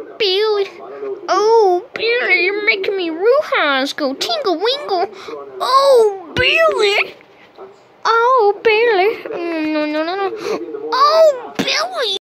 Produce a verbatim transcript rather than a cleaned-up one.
Billy. Oh, Billy, you're making me Ruhans go tingle wingle. Oh, Billy. Oh, Billy. No, no, no, no. Oh, Billy.